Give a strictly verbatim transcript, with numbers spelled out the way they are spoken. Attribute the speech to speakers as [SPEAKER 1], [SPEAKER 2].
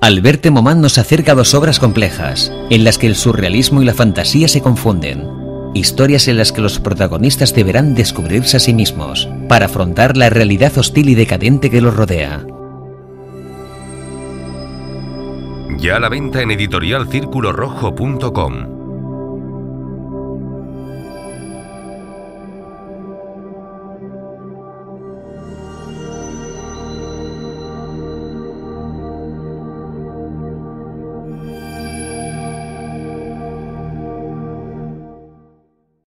[SPEAKER 1] Alberte Momán nos acerca a dos obras complejas, en las que el surrealismo y la fantasía se confunden. Historias en las que los protagonistas deberán descubrirse a sí mismos, para afrontar la realidad hostil y decadente que los rodea.
[SPEAKER 2] Ya a la venta en editorial círculo rojo punto com.